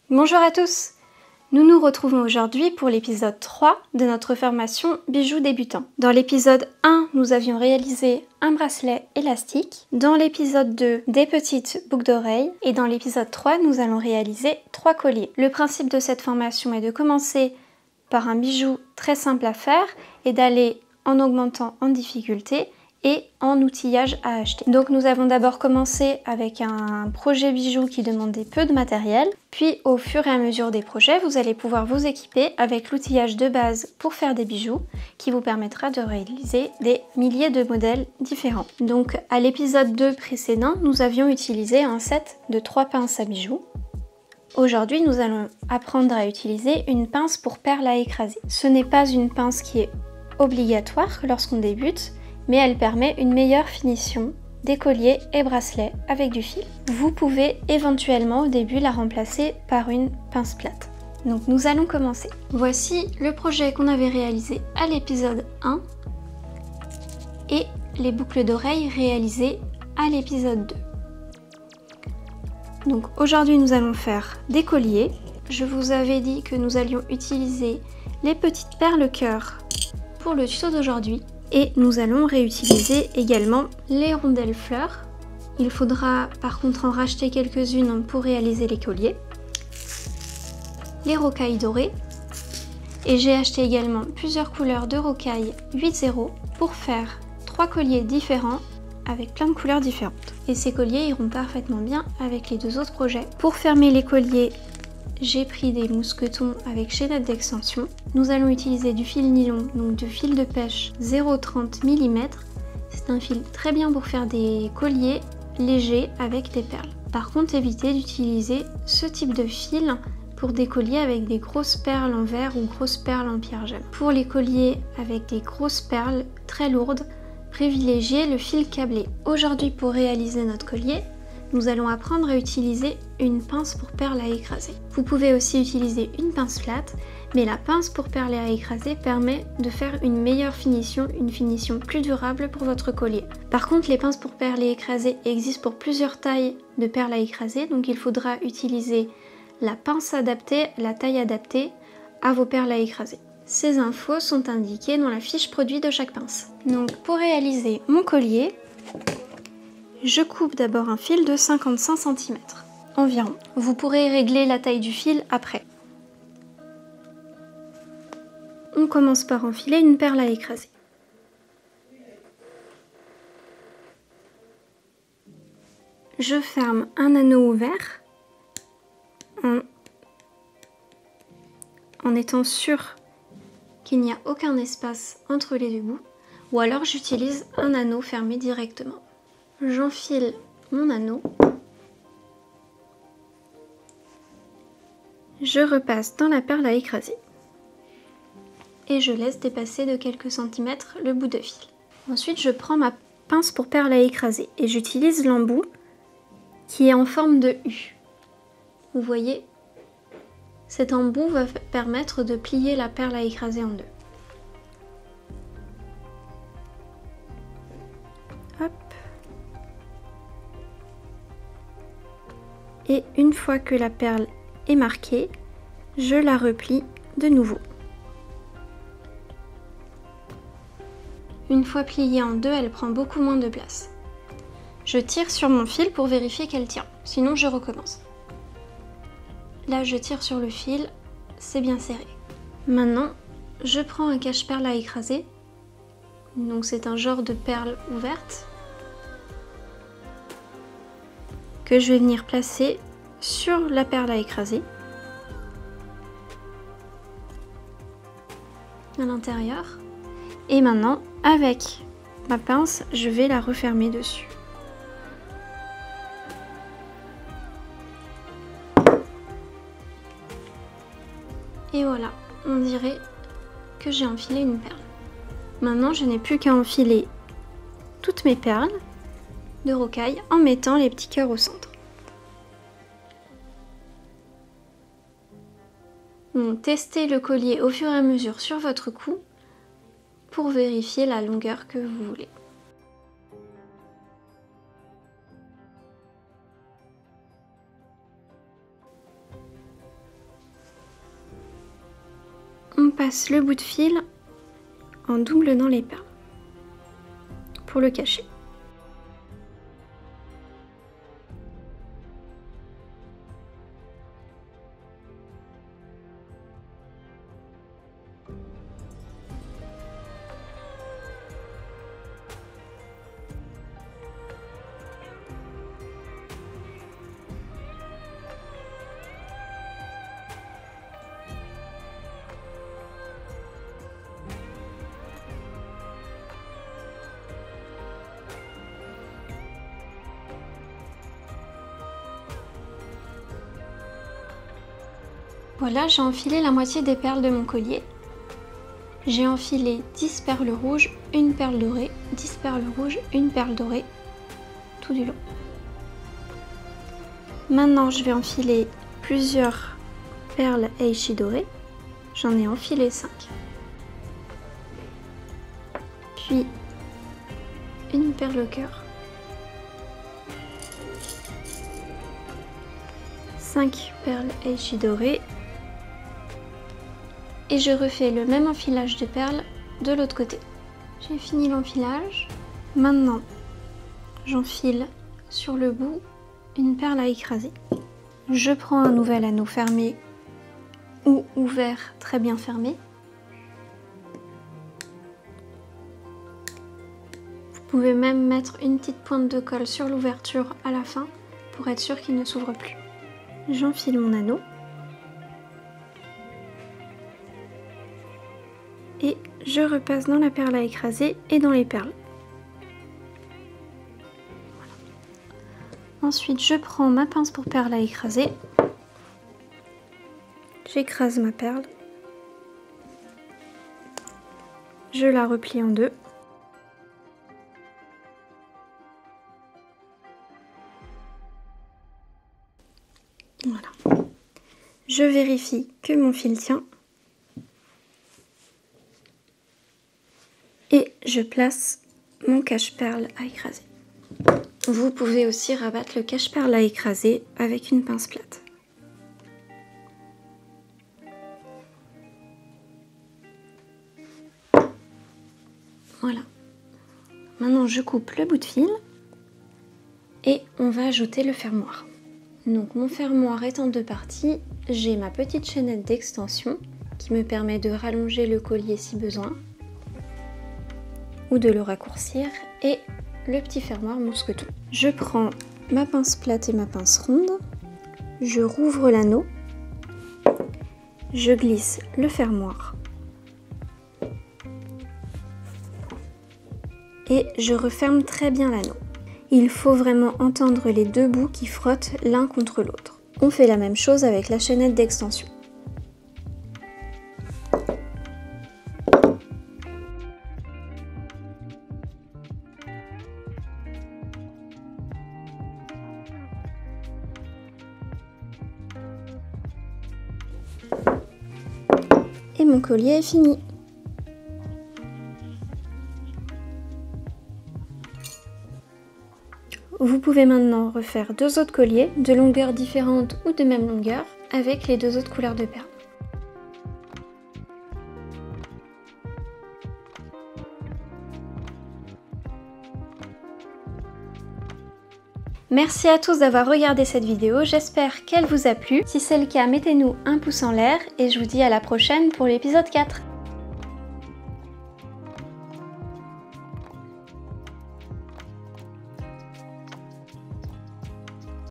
Bonjour à tous! Nous nous retrouvons aujourd'hui pour l'épisode 3 de notre formation bijoux débutants. Dans l'épisode 1, nous avions réalisé un bracelet élastique. Dans l'épisode 2, des petites boucles d'oreilles. Et dans l'épisode 3, nous allons réaliser 3 colliers. Le principe de cette formation est de commencer par un bijou très simple à faire et d'aller en augmentant en difficulté et en outillage à acheter. Donc nous avons d'abord commencé avec un projet bijou qui demandait peu de matériel, puis au fur et à mesure des projets, vous allez pouvoir vous équiper avec l'outillage de base pour faire des bijoux qui vous permettra de réaliser des milliers de modèles différents. Donc à l'épisode 2 précédent, nous avions utilisé un set de 3 pinces à bijoux. Aujourd'hui, nous allons apprendre à utiliser une pince pour perles à écraser. Ce n'est pas une pince qui est obligatoire lorsqu'on débute, mais elle permet une meilleure finition des colliers et bracelets avec du fil. Vous pouvez éventuellement au début la remplacer par une pince plate. Donc nous allons commencer. Voici le projet qu'on avait réalisé à l'épisode 1 et les boucles d'oreilles réalisées à l'épisode 2. Donc aujourd'hui nous allons faire des colliers. Je vous avais dit que nous allions utiliser les petites perles cœur pour le tuto d'aujourd'hui. Et nous allons réutiliser également les rondelles fleurs. Il faudra par contre en racheter quelques-unes pour réaliser les colliers. Les rocailles dorées. Et j'ai acheté également plusieurs couleurs de rocailles 8-0 pour faire 3 colliers différents avec plein de couleurs différentes. Et ces colliers iront parfaitement bien avec les 2 autres projets. Pour fermer les colliers, j'ai pris des mousquetons avec chaînette d'extension. Nous allons utiliser du fil nylon, donc du fil de pêche 0,30 mm. C'est un fil très bien pour faire des colliers légers avec des perles. Par contre, évitez d'utiliser ce type de fil pour des colliers avec des grosses perles en verre ou grosses perles en pierre gemme. Pour les colliers avec des grosses perles très lourdes, privilégiez le fil câblé. Aujourd'hui, pour réaliser notre collier, nous allons apprendre à utiliser une pince pour perles à écraser. Vous pouvez aussi utiliser une pince plate, mais la pince pour perles à écraser permet de faire une meilleure finition, une finition plus durable pour votre collier. Par contre, les pinces pour perles à écraser existent pour plusieurs tailles de perles à écraser, donc il faudra utiliser la pince adaptée, la taille adaptée à vos perles à écraser. Ces infos sont indiquées dans la fiche produit de chaque pince. Donc pour réaliser mon collier, je coupe d'abord un fil de 55 cm environ. Vous pourrez régler la taille du fil après. On commence par enfiler une perle à écraser. Je ferme un anneau ouvert en étant sûr qu'il n'y a aucun espace entre les 2 bouts, ou alors j'utilise un anneau fermé directement. J'enfile mon anneau, je repasse dans la perle à écraser et je laisse dépasser de quelques centimètres le bout de fil. Ensuite, je prends ma pince pour perle à écraser et j'utilise l'embout qui est en forme de U. Vous voyez, cet embout va permettre de plier la perle à écraser en 2. Hop. Et une fois que la perle est marquée, je la replie de nouveau. Une fois pliée en 2, elle prend beaucoup moins de place. Je tire sur mon fil pour vérifier qu'elle tient, sinon je recommence. Là, je tire sur le fil, c'est bien serré. Maintenant, je prends un cache-perle à écraser. Donc c'est un genre de perle ouverte que je vais venir placer sur la perle à écraser à l'intérieur. Et maintenant, avec ma pince, je vais la refermer dessus. Et voilà, on dirait que j'ai enfilé une perle. Maintenant, je n'ai plus qu'à enfiler toutes mes perles de rocaille en mettant les petits cœurs au centre. Donc, testez le collier au fur et à mesure sur votre cou pour vérifier la longueur que vous voulez. passe le bout de fil en double dans les perles pour le cacher. Voilà, j'ai enfilé la moitié des perles de mon collier. J'ai enfilé 10 perles rouges, une perle dorée, 10 perles rouges, une perle dorée, tout du long. Maintenant, je vais enfiler plusieurs perles Eishi dorées. J'en ai enfilé 5. Puis, une perle au cœur. 5 perles Eishi dorées. Et je refais le même enfilage de perles de l'autre côté. J'ai fini l'enfilage. Maintenant, j'enfile sur le bout une perle à écraser. Je prends un nouvel anneau fermé ou ouvert, très bien fermé. Vous pouvez même mettre une petite pointe de colle sur l'ouverture à la fin pour être sûr qu'il ne s'ouvre plus. J'enfile mon anneau. Et je repasse dans la perle à écraser et dans les perles. Voilà. Ensuite, je prends ma pince pour perles à écraser. J'écrase ma perle. Je la replie en deux. Voilà. Je vérifie que mon fil tient. Et je place mon cache-perle à écraser. Vous pouvez aussi rabattre le cache-perle à écraser avec une pince plate. Voilà. Maintenant, je coupe le bout de fil et on va ajouter le fermoir. Donc mon fermoir est en deux parties. J'ai ma petite chaînette d'extension qui me permet de rallonger le collier si besoin, ou de le raccourcir, et le petit fermoir mousqueton. Je prends ma pince plate et ma pince ronde, je rouvre l'anneau, je glisse le fermoir et je referme très bien l'anneau. Il faut vraiment entendre les deux bouts qui frottent l'un contre l'autre. On fait la même chose avec la chaînette d'extension. Et mon collier est fini. Vous pouvez maintenant refaire deux autres colliers de longueurs différentes ou de même longueur avec les deux autres couleurs de perles. Merci à tous d'avoir regardé cette vidéo, j'espère qu'elle vous a plu. Si c'est le cas, mettez-nous un pouce en l'air et je vous dis à la prochaine pour l'épisode 4.